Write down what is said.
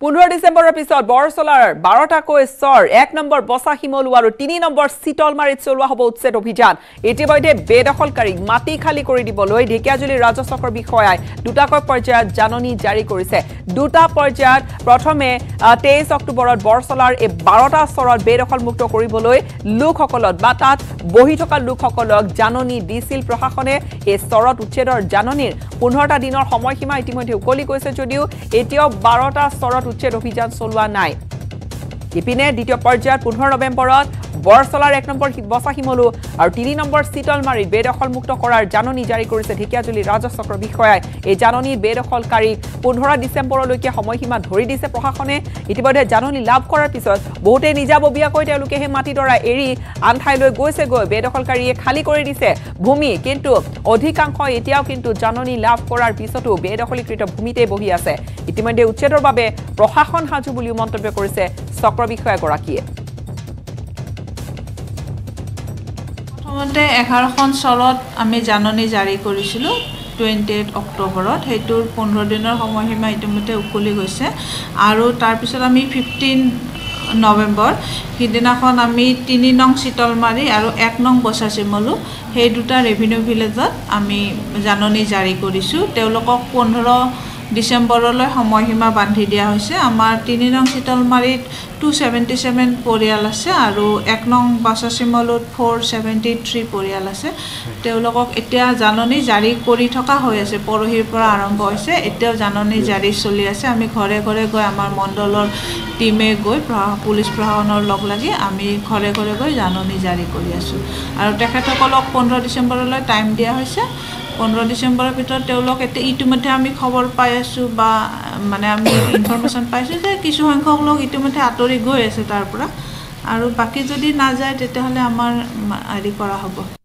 15 ডিসেম্বৰৰ পিছত বৰচলাৰ 12টাকৈ চৰ 1 নম্বৰ বসা হিমলু আৰু 3 নম্বৰ চিতলমাৰীত চলোৱা হ'ব উচ্ছেদ অভিযান ইতিমধ্যে বেদখলকাৰী মাটি খালি কৰি দিবলৈ ঢেকিয়াজুলি ৰাজচক্ৰৰ বিষয়াই দুটাকৈ পৰ্যায়ত জাননী জাৰি কৰিছে দুটা পৰ্যায়ত প্ৰথমে 23 অক্টোবৰত বৰচলাৰ এই 12টা চৰত বেদখলমুক্ত কৰিবলৈ লোকসকলক বা তাত বহি থকা লোকসকলক জাননী দিছিল প্ৰশাসনে এই চৰত উচ্ছেদৰ জাননীৰ 15টা দিনৰ সময়সীমা ইতিমধ্যে উকলি গৈছে যদিও এতিয়াও 12টা চৰত উচ্ছেদ অভিযান চলোৱা নাই ইপিনে দ্বিতীয় পৰ্যায়ত 15 নৱেম্বৰত বৰচলাৰ 1 নম্বৰ বসা হিমলু আৰু 3 নম্বৰ চিতলমাৰীত বেদখলমুক্ত কৰাৰ জাননী জাৰি কৰিছে ঢেকিয়াজুলি ৰাজচক্ৰৰ বিষয়াই এই জাননীৰ বেদখলকাৰী 15 ডিসেম্বৰলৈকে সময়সীমা ধৰি দিছে প্ৰশাসনে ইতিমধ্যে জাননী লাভ কৰাৰ পিছত বহুতে নিজাববীয়াকৈ তেওঁলোকে হে মাটিডৰা এৰি আন ঠাইলৈ গৈছে বেদখলকাৰীয়ে খালি কৰি দিছে ভূমি কিন্তু অধিকাংশ এতিয়াও কিন্তু জাননী লাভ কৰাৰ পিছতো বেদখলীকৃত ভূমিতে বহি আছে ইতিমধ্যে উচ্ছেদৰ বাবে প্ৰশাসন হাজু বুলি মন্তব্য কৰিছে চক্ৰ বিষয়াগৰাকীয়ে প্ৰথমতে 11খন চৰত আমি জাননী জাৰি কৰিছিলো 28 অক্টোবৰত হেতুৰ 15 দিনৰ সময়সীমা ইতিমধ্যে উকলি গৈছে আৰু তাৰ পিছত আমি 15 নৱেম্বৰ হিদিনাখন আমি 3 নং চিতলমাৰী আৰু 1 নং বসা হিমলু সেই দুটা ৰেভিনিউ ভিলেজত আমি জাননী জাৰি কৰিছো তেওঁলোকক 15 ডিসেম্বৰলৈ সময়সীমা বান্ধি দিয়া হৈছে আমাৰ 3 নং চিতলমাৰীত 277 পৰিয়াল আছে আৰু 1 নং বসা হিমলুত 473 পৰিয়াল আছে তেওঁলোকক এতিয়া জাননী জাৰি কৰি থকা হৈ আছে পৰহিৰ পৰা আৰম্ভ হৈছে এতিয়াও জাননী জাৰি চলি আছে আমি ঘৰে ঘৰে গৈ আমাৰ মণ্ডলৰ টিমে গৈ পুলিচ প্ৰশাসনৰ লগ লাগি আমি ঘৰে ঘৰে গৈ জাননী জাৰি কৰি আছো আৰু তেখেতসকলক 15 ডিসেম্বৰলৈ টাইম দিয়া হৈছে 15 ডিসেম্বৰৰ ভিতৰত তেওঁলোক ইতিমধ্যে আমি খবৰ পাই আছো বা মানে আমি ইনফৰমেশন পাইছো যে কিছু সংখ্যক লোক ইতিমধ্যে আতৰি গৈ আছে তাৰ পৰা আৰু বাকি যদি না যায় তেতিয়াহলে আমাৰ হেৰি কৰা হ'ব